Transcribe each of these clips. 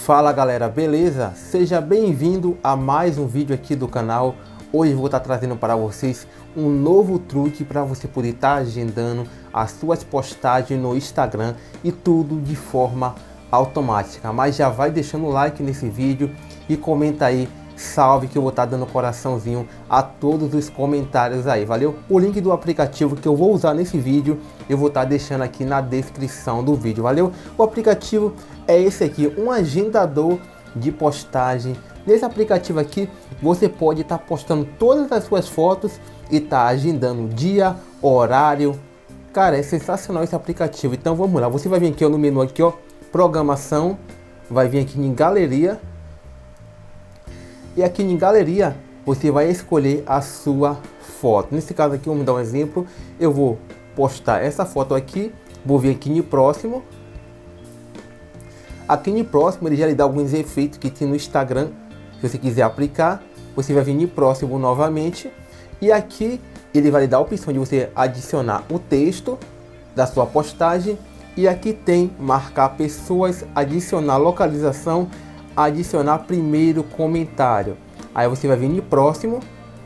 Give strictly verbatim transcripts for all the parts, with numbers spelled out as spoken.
Fala galera, beleza? Seja bem-vindo a mais um vídeo aqui do canal. Hoje vou estar trazendo para vocês um novo truque para você poder estar agendando as suas postagens no Instagram e tudo de forma automática. Mas já vai deixando o like nesse vídeo e comenta aí, salve, que eu vou estar dando coraçãozinho a todos os comentários aí, valeu? O link do aplicativo que eu vou usar nesse vídeo eu vou estar deixando aqui na descrição do vídeo, valeu? O aplicativo é esse aqui, um agendador de postagem. Nesse aplicativo aqui você pode estar postando todas as suas fotos e estar agendando dia, horário. Cara, é sensacional esse aplicativo. Então vamos lá, você vai vir aqui ó, no menu aqui ó, programação, vai vir aqui em galeria. E aqui em galeria você vai escolher a sua foto. Nesse caso aqui, vamos dar um exemplo. Eu vou postar essa foto aqui. Vou vir aqui no próximo. Aqui no próximo ele já lhe dá alguns efeitos que tem no Instagram. Se você quiser aplicar, você vai vir no próximo novamente. E aqui ele vai lhe dar a opção de você adicionar o texto da sua postagem. E aqui tem marcar pessoas, adicionar localização, adicionar primeiro comentário. Aí você vai vir no próximo.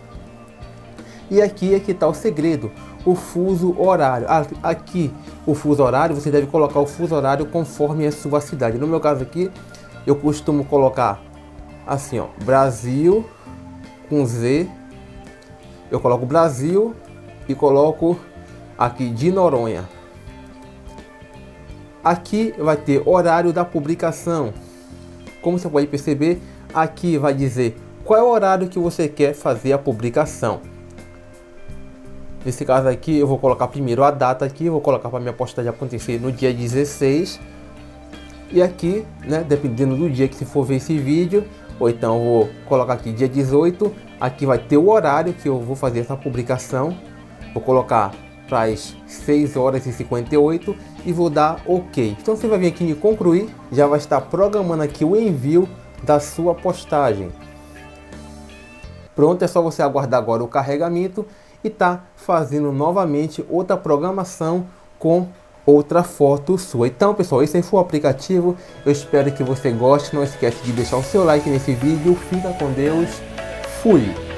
E aqui é que está o segredo, o fuso horário. Aqui o fuso horário, você deve colocar o fuso horário conforme a sua cidade. No meu caso aqui, eu costumo colocar assim ó, Brasil com Z. Eu coloco Brasil e coloco aqui de Noronha. Aqui vai ter horário da publicação. Como você pode perceber, aqui vai dizer qual é o horário que você quer fazer a publicação. Nesse caso aqui eu vou colocar primeiro a data aqui, eu vou colocar para minha postagem acontecer no dia dezesseis. E aqui, né, dependendo do dia que você for ver esse vídeo, ou então eu vou colocar aqui dia dezoito, aqui vai ter o horário que eu vou fazer essa publicação. Vou colocar para as seis horas e cinquenta e oito e vou dar OK. Então você vai vir aqui em concluir, já vai estar programando aqui o envio da sua postagem. Pronto, é só você aguardar agora o carregamento e tá fazendo novamente outra programação com outra foto sua. Então pessoal, esse aí foi o aplicativo. Eu espero que você goste. Não esquece de deixar o seu like nesse vídeo. Fica com Deus. Fui!